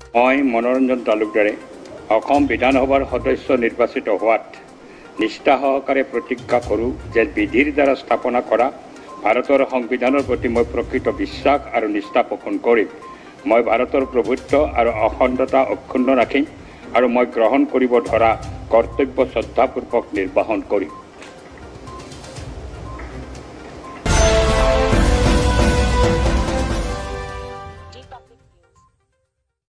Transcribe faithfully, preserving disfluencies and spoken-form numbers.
মই মনোৰঞ্জন তালুকদাৰে অসম বিধানসভাৰ সদস্য নিৰ্বাচিত হোৱাত নিষ্ঠা সহকাৰে প্ৰতিজ্ঞা কৰোঁ যে বিধিৰ দ্বাৰা স্থাপনা কৰা ভাৰতৰ সংবিধানৰ প্ৰতি মই প্ৰকৃত বিশ্বাস আৰু নিষ্ঠা পোষণ কৰিম। মই ভাৰতৰ প্ৰভুত্ব আৰু অখণ্ডতা অক্ষুণ্ণ ৰাখিম আৰু মই গ্ৰহণ কৰিব ধৰা কৰ্তব্য শ্ৰদ্ধাপূৰ্বক নিৰ্বাহন কৰিম।